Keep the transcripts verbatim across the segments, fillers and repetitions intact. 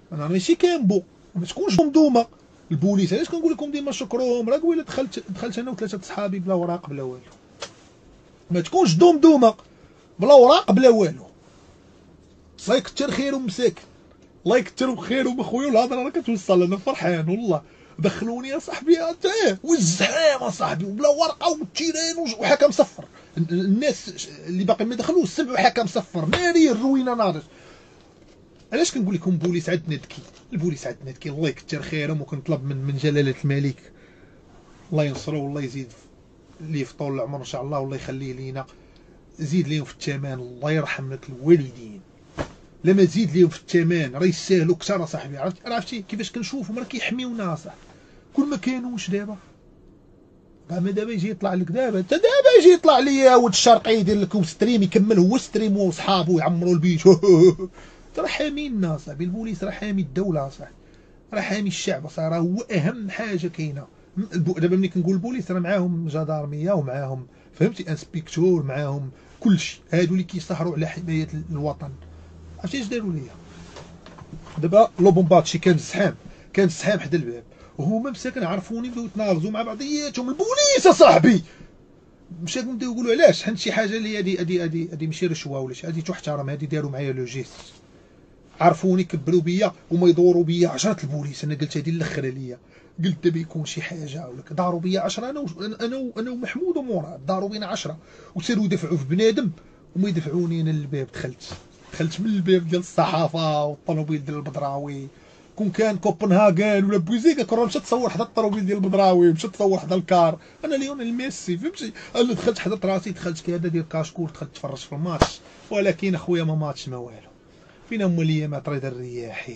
انا ماشي كامبو، ما تكونش ممدومه. البوليس علاش كنقول لكم ديما شكروهم، راه قبيله دخلت دخلت انا وثلاثه صحابي بلا وراق بلا والو. ما تكونش دومدومه بلا وراق بلا والو. الله يكثر خيرهم مساكن، الله يكثر خيرهم اخويا. والهضره راه كتوصل، انا فرحان والله. دخلوني يا صاحبي اه والزحام اصاحبي وبلا ورقه والتيران وحكم صفر. الناس اللي باقي ما دخلوش سمعوا حكم صفر ناري الروينه ناضت. علاش كنقول لكم البوليس عندنا ذكي؟ البوليس عندنا ذكي الله يكثر خيرهم. وكنطلب من من جلاله الملك الله ينصرو والله يزيد ليه في طول العمر ان شاء الله والله يخليه لينا. زيد ليهم في الثمن، الله يرحم لك الوالدين. لما تزيد ليهم في الثمن راه يستاهلوا كثر اصاحبي. عرفتي كيفاش كنشوفهم راه كيحميونا اصاحبي. كل ما كانوش دابا ما دابا يجي يطلع لك دابا حتى دابا يجي يطلع لي ولد الشرقي يدير لكم ستريم يكمل هو ستريم وصحابو يعمروا البيت. راه حامينا صاحبي. البوليس راه حامي الدوله صاحبي، راه حامي الشعب صاحبي. راه هو اهم حاجه كاينه. دابا ملي كنقول البوليس راه معاهم جدارميه ومعاهم فهمتي انسبيكتور معاهم كلشي. هادو اللي كيسهروا على حمايه الوطن. عرفتي اش داروا ليا دابا؟ لو بومباتشي كان الزحام، كان الزحام حدا الباب وهما مساكن عرفوني بداو يتناغزوا مع بعضياتهم. البوليس اصاحبي مشاو بداو يقولوا علاش حنت شي حاجه اللي هادي هادي هادي هادي ماشي رشوه ولا شي، هادي تحترم. هادي داروا معايا لو جيست، عرفوني كبروا بيا وما يدوروا بيا عشرة البوليس. انا قلت هادي الاخره ليا، قلت دابا يكون شي حاجه ولا داروا بيا عشرة. انا انا انا ومحمود ومراد داروا بينا عشرة وسيروا يدفعوا في بنادم وما يدفعوني. انا للباب دخلت دخلت من الباب ديال الصحافه والطوموبيل ديال البدراوي. كون كان كوبنهاغن ولا بوزيكا كون مشات تصور حدا الطوموبيل ديال البدراوي، مشات تصور حدا الكار. انا ليونيل ميسي فهمتي. انا دخلت حضرت راسي، دخلت كذا ديال كاشكور، دخلت تفرج في الماتش. ولكن اخويا ما ماتش ما والو. فين هما الايامات رضا الرياحي؟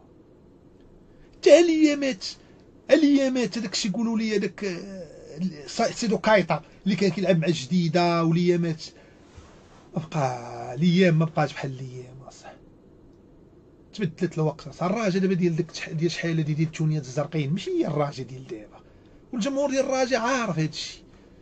حتى الايامات الايامات هذاك الشيء يقولوا لي هذاك سيدو كايطا اللي كان كيلعب مع الجديده. والايامات ما بقى، الايام ما بقاش بحال الايام اصاحبي. تبدلت الوقت صح. الراجا دابا ديال ديك ديال شحال هادي ديال التونيات الزرقين ماشي هي الراجا ديال دابا. والجمهور ديال الراجا عارف هذا الشيء.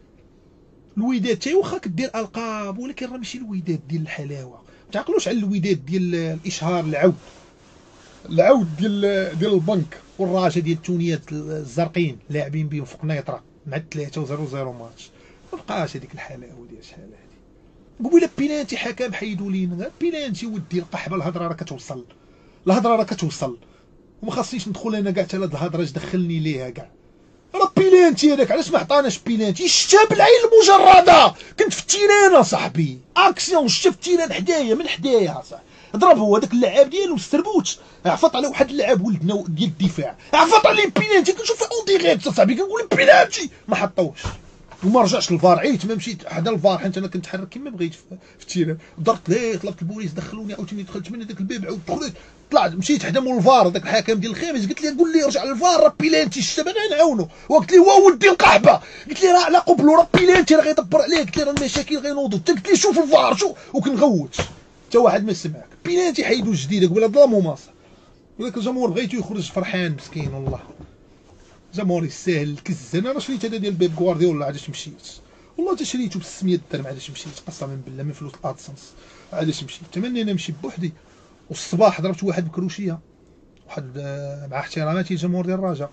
الوداد حتى واخا كدير القاب ولكن راه ماشي الوداد ديال الحلاوه. ما تعقلوش على الوداد ديال الاشهار العود العود ديال ديال البنك. والراجا ديال التونيات الزرقين لاعبين بهم فوق نيطره مع الثلاثه وزيرو زيرو ماتش. ما بقاش هذيك الحلاوه ديال شحال هادي. قبيله بيلانتي حكام حيدوا لينا بيلانتي ودي القحبه. الهضره راه كتوصل، الهضره راه كتوصل وما خاصنيش ندخل انا كاع حتى لهاد الهضره اش دخلني ليها كاع. راه بيلانتي هذاك علاش ما عطاناش بيلانتي؟ شتا بالعين المجرده. كنت في التيران اصاحبي اكسيون، شتا في التيران حدايا من حدايا اصاحبي. ضرب هو هذاك اللاعب ديالو السربوت عفط على واحد اللاعب ولدنا ديال الدفاع، عفط عليه بيلانتي. كنشوف اون ديريكت اصاحبي كنقول بيلانتي ما حطوش. وما رجعش الفار. عييت ما مشيت حدا الفار حيت انا كنتحرك كيما بغيت في التيران. درت ليه طلبت البوليس دخلوني عاوتاني دخلت من هذاك الباب عاود دخلت طلعت مشيت حدا مول الفار هذاك الحكم ديال الخامس. قلت ليه قول لي رجع للفار راه بيلانتي. شتا باغي نعاونو وقلت ليه هو ولدي القحبه. قلت ليه راه على قبلو راه بيلانتي راه غيدبر عليه. قلت ليه راه المشاكل غينوضوا. قلت ليه شوف الفار شوف وكنغوت حتى واحد ما سمعك. بيلانتي حيدوا الجديده قبيله ظلموا ماصا. ولكن الجمهور بغيتو يخرج فرحان مسكين والله. الجمهور يستاهل الكز. انا راه شريت هذا ديال بيب غوارديولا عادش مشيت والله تا شريتو ب ستمية درهم عادش مشيت قسما بالله من فلوس الادسنس عادش مشيت. تمنى انا نمشي بوحدي. والصباح ضربت واحد بكروشيه واحد مع احتراماتي للجمهور ديال الرجاء،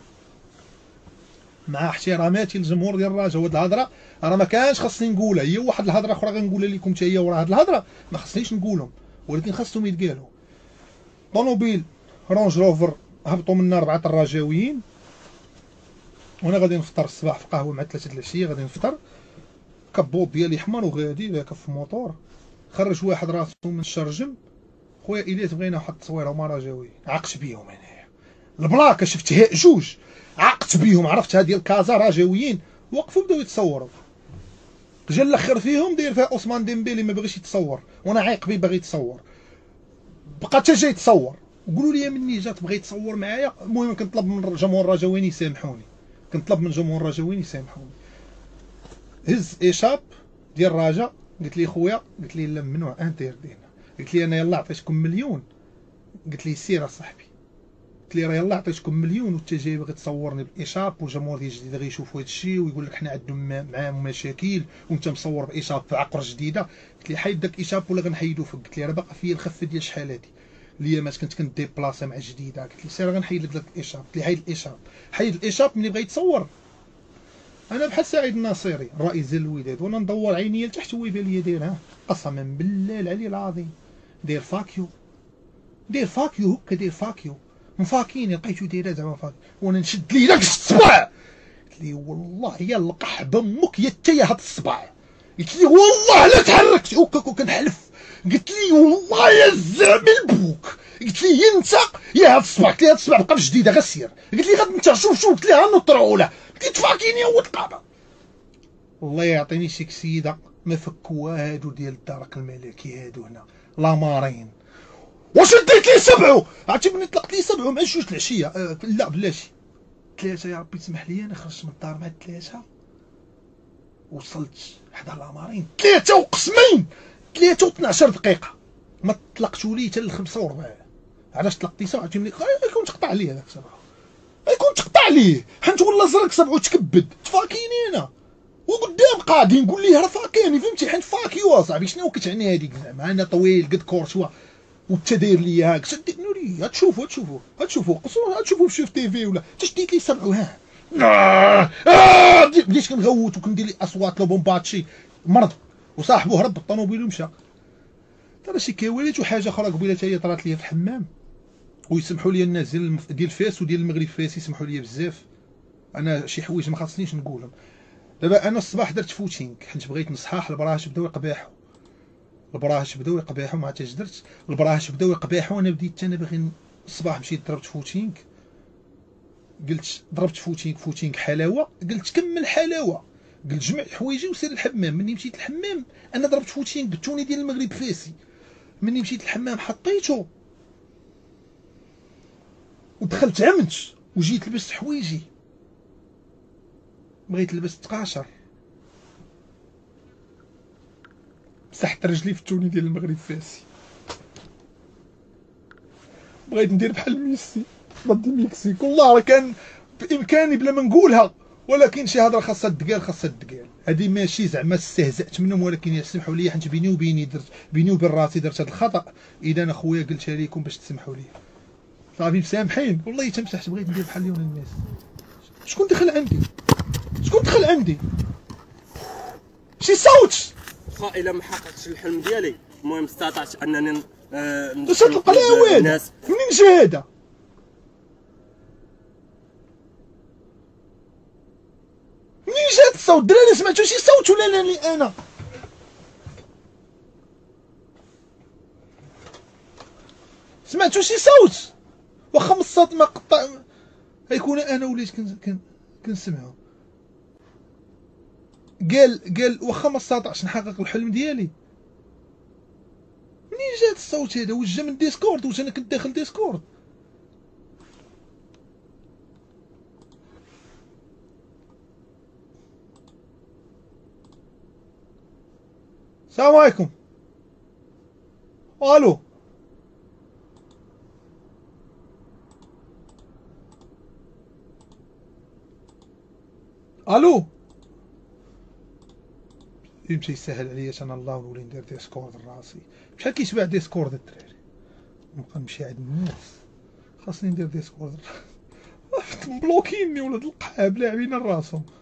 مع احتراماتي للجمهور ديال الرجاء. وهاد الهضره راه ما كانش خاصني نقولها. هي واحد الهضره اخرى غنقولها لكم حتى هي ورا هاد الهضره ما خصنيش نقولهم ولكن خاصهم يتقالوا. طوموبيل رونج روفر هبطوا منا اربعه الرجاويين وانا غادي نفطر الصباح في قهوه مع ثلاثه د العشيه. غادي نفطر كبوط ديالي حمر وغادي راكب في موطور. خرج واحد راسو من الشرجم. خويا الياس بغينا واحد التصويره هما رجاوي عقت بيهم انايا. البلاكه شفتها جوج عقت بيهم عرفتها ديال كازا رجاويين وقفوا بداو يتصوروا. جا الاخر فيهم داير فيها عثمان ديمبيلي ما بغيش يتصور وانا عايق بيه باغي يتصور. بقى حتى جاي يتصور وقولوا لي مني جات بغى يتصور معايا. المهم كنطلب من الجمهور الرجاويين يسامحوني، كنطلب من الجمهور الرجاويين يسامحوني. هز ايشاب ديال الرجاء قلت لي خويا، قلت لي لا ممنوع انتردينا. قلت لي انا يلا عطيتكم مليون. قلت لي سير اصاحبي. قلت لي راه يلا عطيتكم مليون وانت جاي باغي تصورني بايشاب والجمهور ديال الجديده غيشوفوا هذا الشيء ويقول لك حنا عندنا معاهم مشاكل وانت مصور بايشاب في عقر جديده. قلت لي حيد داك ايشاب ولا غنحيدو فيك. قلت لي راه باقا فيا الخفه ديال شحال هادي. الايامات كنت كنديبلاصي مع جديده، قالت لي سير غنحيد لك داك الاشارب، قلت لي حيد الاشارب، حيد الاشارب ملي بغا يتصور. انا بحال سعيد الناصري الرئيس ديال الوداد وانا ندور عينيا لتحت هو يبان لي دايرها، قسما بالله العلي العظيم داير فاكيو، داير فاكيو هكا، داير فاكيو مفاكيني، لقيتو دايره زعما فاكيو، وانا نشد لي داك الصبع، قلت لي والله يا لقح بامك يا تا يا هاد الصبع، قلت لي والله لا تحركت هكاك وكنحلف، قلت لي والله يا الزعبل بوك، قلت لي انت يا هاد الصبع، قلت لي هاد الصبع بقى في جديده غير سير، قلت لي غادي انت شوف شوف، قلت لي ها نطرعوا قلت لي تفاكيني هو القابه. الله يعطيني شيك سيده ما فكوا هادو ديال الدرك الملكي هادو هنا لامارين، واش ديت لي سبعو، عرفتي ملي طلقت لي سبعو مع جوج العشيه، أه لا بلاتي ثلاثه، يا ربي تسمح لي انا خرجت من الدار مع ثلاثه وصلت حدا لامارين ثلاثه وقسمين ثلاثه و12 دقيقه، ما طلقتو لي حتى ل خمسة وربع. علاش طلقتي سبعه؟ عرفتي ملي كنت تقطع لي هذاك سبعه، كنت تقطع ليه حنت والله زرك سبعو تكبد، تفاكيني انا وقدام قاعدي نقول ليه راه فاكيني، فهمتي؟ حيت فاكيو اصاحبي شنو كتعني هذيك زعما انا طويل قد كورتوا وانت داير لي هاك، شديت نوري غتشوفوا غتشوفوا غتشوفوا قصوا غتشوفوا في شوف تيفي ولا تشديت لي سبعو ها آه آه بديت كنغوت وكندير لي اصوات لو بومباتشي مرض، وصاحبو هرب بالطوموبيل ومشى. ترى شي كواليت وحاجه اخرى قبيله حتى هي طرات لي في الحمام، ويسمحوا لي الناس ديال ديال فاس وديال المغرب فاس يسمحوا لي بزاف، انا شي حوايج ما خاصنيش نقولهم. دابا انا الصباح درت فوتينغ حيت بغيت نصحاح، البراهش بداو يقباحوا، البراهش بداو يقباحوا ما عرفتش درت، البراهش بداو يقباحوا انا بديت انا باغي الصباح مشيت ضربت فوتينغ، قلت ضربت فوتينغ فوتينغ حلاوه، قلت كمل حلاوه، قلت جمع حوايجي وسير الحمام. مني مشيت الحمام انا ضربت فوتينغ بالتوني ديال المغرب فاسي، مني مشيت الحمام حطيته ودخلت عمت وجيت لبست حوايجي، بغيت نلبس تقاشر مسحت رجلي في التوني ديال المغرب فاسي، بغيت ندير بحال ميسي ضد المكسيك، والله راه كان بامكاني بلا ما نقولها، ولكن شي هضره خاصها تقال خاصها تقال، هذه ماشي زعما استهزأت منهم، ولكن يسمحوا لي حيت بيني وبيني درت بيني وبين راسي درت هذا الخطا، اذا انا خويا قلتها لكم باش تسمحوا لي صافي مسامحين، والله تمسحت بغيت ندير بحال ليونيل ميسي. شكون دخل عندي؟ شكون دخل عندي؟ شي صوت واخا الا ما حققتش الحلم ديالي، المهم استطعت انني آه باش تلقى لها والو، منين جا هذا؟ منين جا هاد الصوت؟ دراري سمعتوا شي صوت ولا لا لي انا؟ سمعتوا شي صوت؟ واخا من الصوت ما قطع غيكون انا وليت كنسمعو. قال قال واخا ما استطعتش نحقق الحلم ديالي. منين جا هاد الصوت هذا؟ واش جا من ديسكورد؟ واش انا كنت داخل ديسكورد؟ السلام عليكم. الو الو يمشي يسهل عليا انا الله ونولي ندير ديسكورد لراسي، بشحال كيشبع ديسكورد الدراري، نبقى نمشي عند الناس، خاصني ندير ديسكورد مبلوكيني ولاد القحاب لاعبين راسهم.